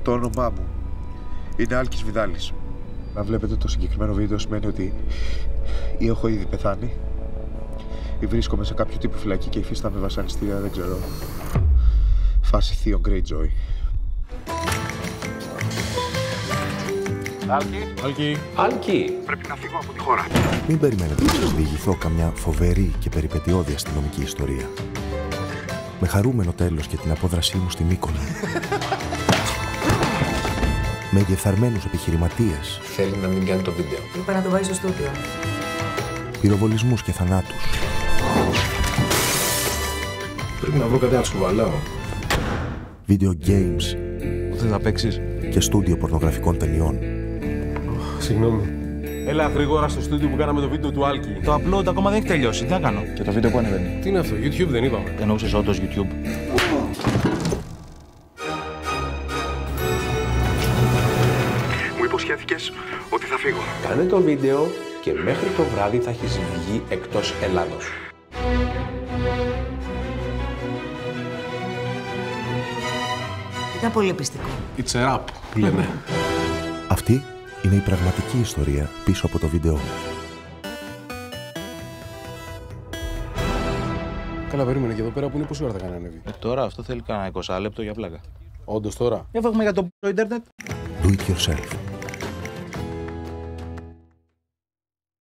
Το όνομά μου είναι Άλκης Βιδάλης. Να βλέπετε το συγκεκριμένο βίντεο σημαίνει ότι ή έχω ήδη πεθάνει ή βρίσκομαι σε κάποιο τύπο φυλακή και υφίσταμαι βασανιστήρια, δεν ξέρω. Φάση θείων Greyjoy. Άλκη. Πρέπει να φύγω από τη χώρα. Μην περιμένετε να σας διηγηθώ καμιά φοβερή και περιπετειώδη αστυνομική ιστορία. Με χαρούμενο τέλος και την απόδρασή μου στη Μύκονο. Με διεφθαρμένους επιχειρηματίες. Θέλει να μην κάνει το βίντεο. Είπα να το βάζει στο στούντιο. Πυροβολισμούς και θανάτους. Πρέπει να βρω κάτι να σκουβαλάω. Video games. Θες να παίξεις? Και στούντιο πορνογραφικών ταινιών. Συγγνώμη. Έλα γρήγορα στο στούντιο που κάναμε το βίντεο του Άλκη. Το upload ακόμα δεν έχει τελειώσει. Τι να κάνω? Και το βίντεο που ανεβαίνει. Τι είναι αυτό, YouTube δεν είπαμε. Εννοούσες όντως YouTube? Μου υποσχέθηκες ότι θα φύγω. Κάνε το βίντεο και μέχρι το βράδυ θα έχεις βγει εκτός Ελλάδος. Ήταν πολύ πιστικό. It's a rap που λέμε. Αυτή είναι η πραγματική ιστορία πίσω από το βίντεο μου. Καλά, περίμενε και εδώ πέρα που είναι πόση ώρα θα κάνει να ανέβει. Τώρα αυτό θέλει κανένα 20 λεπτό για πλάκα. Όντως τώρα. Έφαγουμε για το ίντερνετ. Do it yourself.